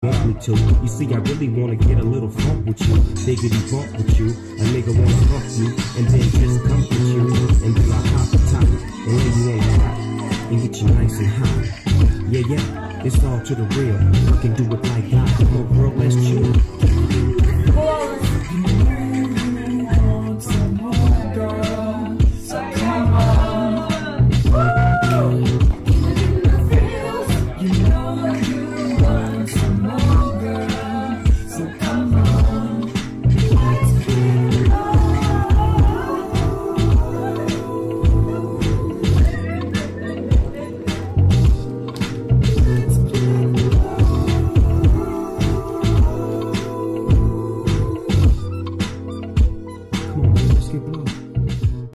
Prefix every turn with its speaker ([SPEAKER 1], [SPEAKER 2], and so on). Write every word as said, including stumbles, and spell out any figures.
[SPEAKER 1] want me to. You see, I really wanna get a little funk with you, diggity bump with you. A nigga wanna fuck you, and then just come with you, and then I hop the top and lay you on top and get you nice and hot. Yeah, yeah, it's all to the real. I can do it like that. Come on, girl, let's chill.